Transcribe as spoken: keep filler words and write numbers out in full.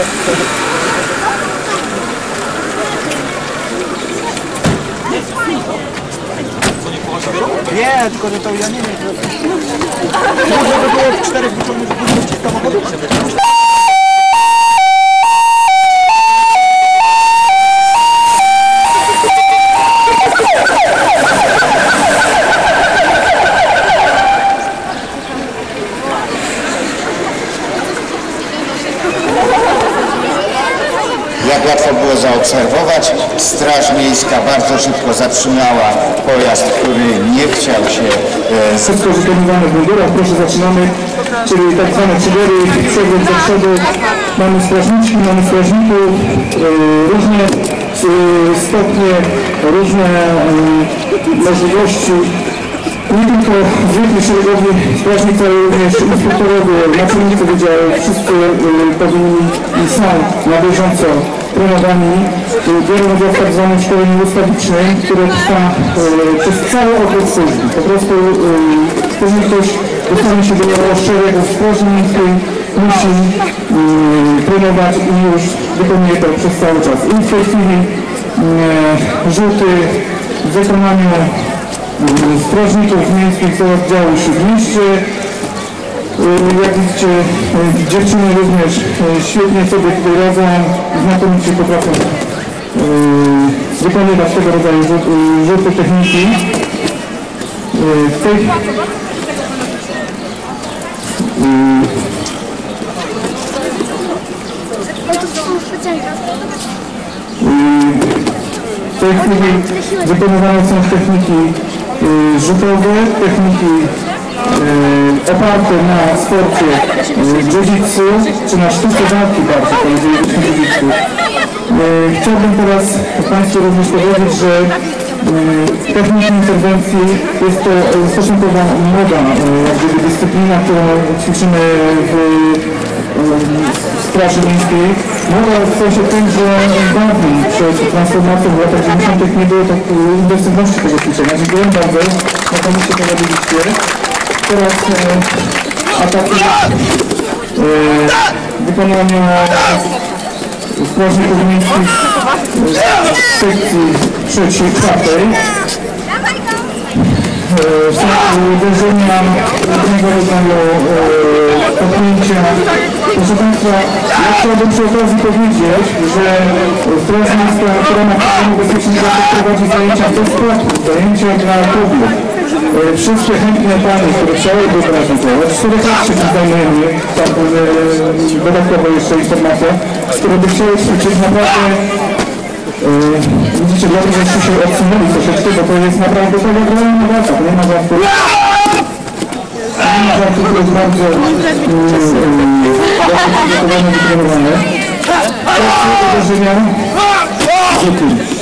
Nie, tylko że to ja nie wiem. Może by było w czterech wyciągnięć samochodów. Jak łatwo było zaobserwować, Straż Miejska bardzo szybko zatrzymała pojazd, który nie chciał się... E, Wszystko wykonywane w mundurach, proszę zaczynamy, czyli tak zwane cybery, przewód do przodu, mamy strażniczki, mamy strażników, e, różne e, stopnie, różne e, możliwości. Nie tylko zwykli szeregowi strażnicy, ale również inspektorowie, naczelnicy wydziału, wszyscy y, powinni i są na bieżąco trenowani. Biorą udział w tak zwanym szkoleniu ustawicznym, które trwa y, przez cały okres służby. Po prostu jeżeli y, ktoś dostanie się do szeregu straży miejskiej, musi y, trenować i już wykonuje to przez cały czas. I w tej chwili y, żółty w wykonaniu strażników miejskich z oddziału Śródmieście. Jak widzicie, dziewczyny również świetnie sobie tutaj radzą, znakomicie potrafią wykonywać tego rodzaju rzuty techniki. W tej, w tej chwili wykonywane są techniki rzutowe, techniki e, oparte na sporcie jiu-jitsu, czy na sztuce walki bardzo, powiedzielibyśmy jiu-jitsu. E, chciałbym teraz Państwu również powiedzieć, że e, technika interwencji jest to stosunkowo młoda e, dyscyplina, którą ćwiczymy w Straży Miejskiej. Mowa w sensie tym, że dawniej przed transformacją w latach dziewięćdziesiątych nie było tak intensywności tego ćwiczenia. Dziękuję bardzo, na to się pojawiiliście. Teraz e, ataki e, wykonania strażników miejskich w sekcji trzeciej, czwartej. Są uderzenia różnego rodzaju kopnięcia. Proszę Państwa, ja chciałbym przy okazji powiedzieć, że Straż Miejska, która ma programu bezpieczeństwa, prowadzi zajęcia bezpłatne, zajęcia dla kobiet. Wszystkie chętne panie, które chciałyby brać udział, od czterech lat się tym zajmujemy, tak dodatkowo jeszcze informacja, które by chciały ćwiczyć naprawdę. Yy, widzicie, dobrze, żeście się odsunęli troszeczkę, bo to jest naprawdę to ogromna walka, to nie ma żartów. Nie ma żartów, to jest bardzo przygotowane, wytrenowane. Teraz uderzenia. Dziękuję.